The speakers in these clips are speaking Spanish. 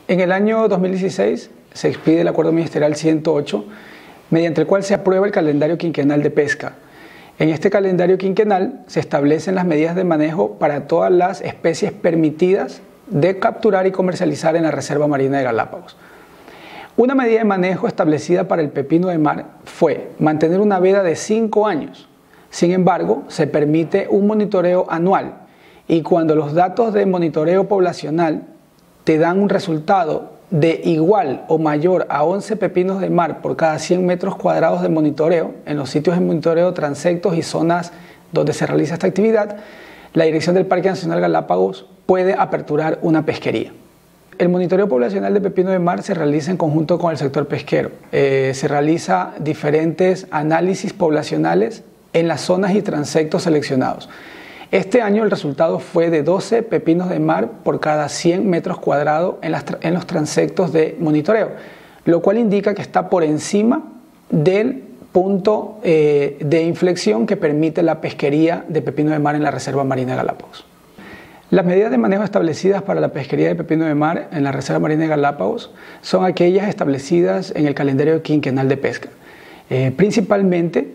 En el año 2016 se expide el Acuerdo Ministerial 108, mediante el cual se aprueba el calendario quinquenal de pesca. En este calendario quinquenal se establecen las medidas de manejo para todas las especies permitidas de capturar y comercializar en la Reserva Marina de Galápagos. Una medida de manejo establecida para el pepino de mar fue mantener una veda de 5 años. Sin embargo, se permite un monitoreo anual y cuando los datos de monitoreo poblacional te dan un resultado de igual o mayor a 11 pepinos de mar por cada 100 metros cuadrados de monitoreo, en los sitios de monitoreo, transectos y zonas donde se realiza esta actividad, la Dirección del Parque Nacional Galápagos puede aperturar una pesquería. El monitoreo poblacional de pepino de mar se realiza en conjunto con el sector pesquero. Se realiza diferentes análisis poblacionales en las zonas y transectos seleccionados. Este año el resultado fue de 12 pepinos de mar por cada 100 metros cuadrados en los transectos de monitoreo, lo cual indica que está por encima del punto de inflexión que permite la pesquería de pepino de mar en la Reserva Marina de Galápagos. Las medidas de manejo establecidas para la pesquería de pepino de mar en la Reserva Marina de Galápagos son aquellas establecidas en el calendario quinquenal de pesca. Principalmente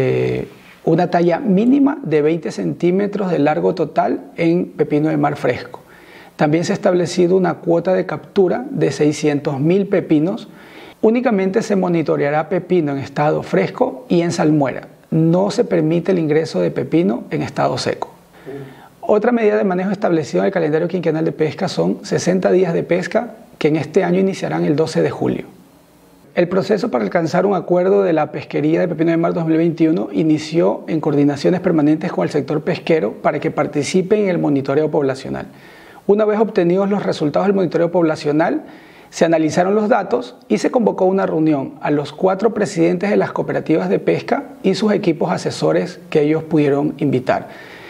una talla mínima de 20 centímetros de largo total en pepino de mar fresco. También se ha establecido una cuota de captura de 600.000 pepinos. Únicamente se monitoreará pepino en estado fresco y en salmuera. No se permite el ingreso de pepino en estado seco. Otra medida de manejo establecida en el calendario quinquenal de pesca son 60 días de pesca que en este año iniciarán el 12 de julio. El proceso para alcanzar un acuerdo de la pesquería de pepino de mar 2021 inició en coordinaciones permanentes con el sector pesquero para que participe en el monitoreo poblacional. Una vez obtenidos los resultados del monitoreo poblacional, se analizaron los datos y se convocó una reunión a los 4 presidentes de las cooperativas de pesca y sus equipos asesores que ellos pudieron invitar.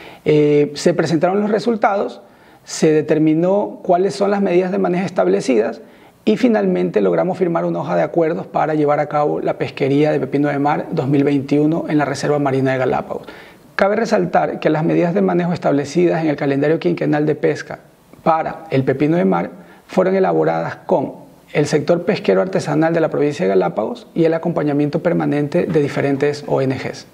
Se presentaron los resultados, se determinó cuáles son las medidas de manejo establecidas y finalmente logramos firmar una hoja de acuerdos para llevar a cabo la pesquería de pepino de mar 2021 en la Reserva Marina de Galápagos. Cabe resaltar que las medidas de manejo establecidas en el calendario quinquenal de pesca para el pepino de mar fueron elaboradas con el sector pesquero artesanal de la provincia de Galápagos y el acompañamiento permanente de diferentes ONGs.